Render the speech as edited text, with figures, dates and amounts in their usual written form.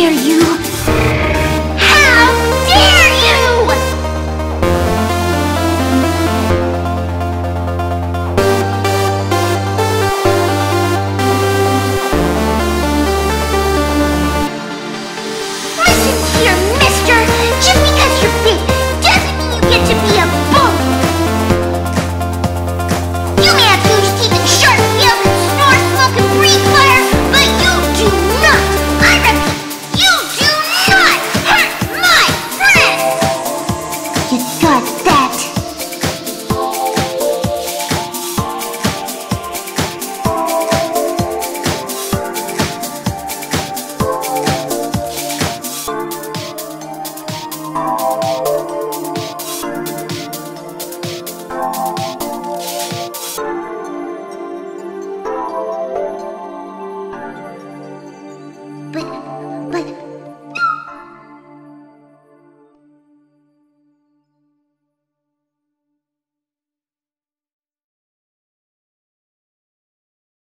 dare you! How dare you! Listen here, mister! Just because you're big doesn't mean you get to be a bully! You may have huge teeth and sharp scales and snore, smoke, and breathe fire, but you do not, I repeat, you do not hurt my friends! You got that? But